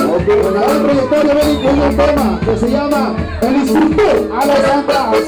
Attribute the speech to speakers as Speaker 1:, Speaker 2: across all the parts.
Speaker 1: Ok, con la gran trayectoria viene incluido un tema que se llama El Instructor a las Andas.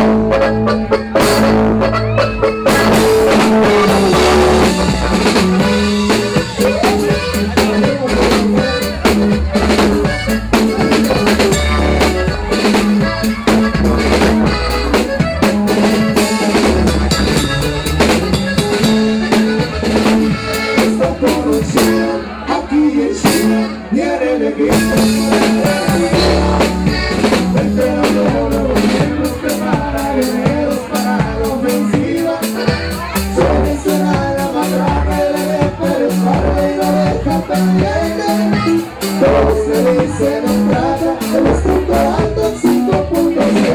Speaker 2: Todos se dicen en plata, el estructurando en 5.0.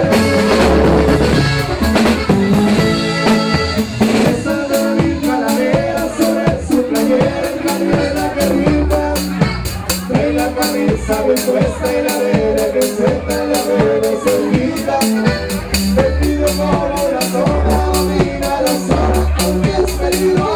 Speaker 2: Esa nariz calavera sobre su playera, en cadena que rima. Trae la camisa bien puesta y la vera que suelta la vera cerquita. Vestido como la zona, domina la zona, aunque es peligroso.